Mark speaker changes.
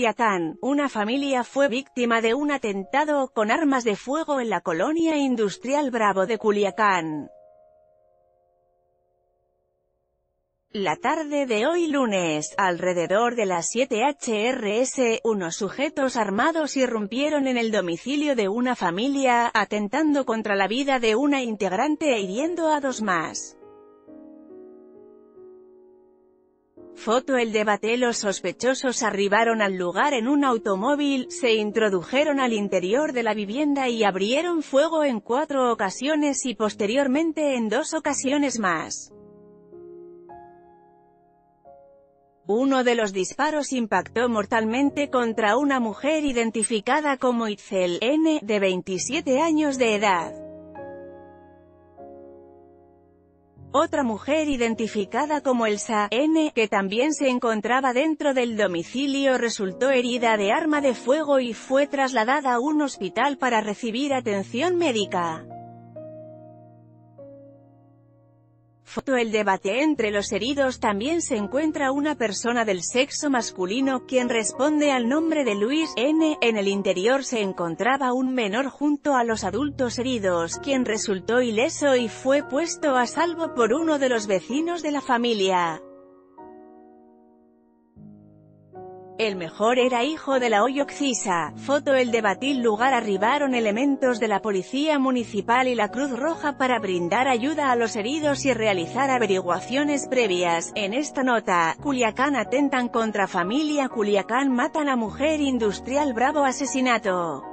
Speaker 1: Culiacán, una familia fue víctima de un atentado con armas de fuego en la colonia industrial Bravo de Culiacán. La tarde de hoy lunes, alrededor de las 7 h, unos sujetos armados irrumpieron en el domicilio de una familia, atentando contra la vida de una integrante e hiriendo a 2 más. Foto el debate. Los sospechosos arribaron al lugar en un automóvil, se introdujeron al interior de la vivienda y abrieron fuego en 4 ocasiones y posteriormente en 2 ocasiones más. Uno de los disparos impactó mortalmente contra una mujer identificada como Itzel N., de 27 años de edad. Otra mujer identificada como Elsa N., que también se encontraba dentro del domicilio, resultó herida de arma de fuego y fue trasladada a un hospital para recibir atención médica. Foto el debate. Entre los heridos también se encuentra una persona del sexo masculino, quien responde al nombre de Luis N. En el interior se encontraba un menor junto a los adultos heridos, quien resultó ileso y fue puesto a salvo por uno de los vecinos de la familia. El menor era hijo de la Oyoxisa. Foto el debate. Lugar arribaron elementos de la Policía Municipal y la Cruz Roja para brindar ayuda a los heridos y realizar averiguaciones previas. En esta nota, Culiacán atentan contra familia. Culiacán matan a mujer industrial Bravo. Asesinato.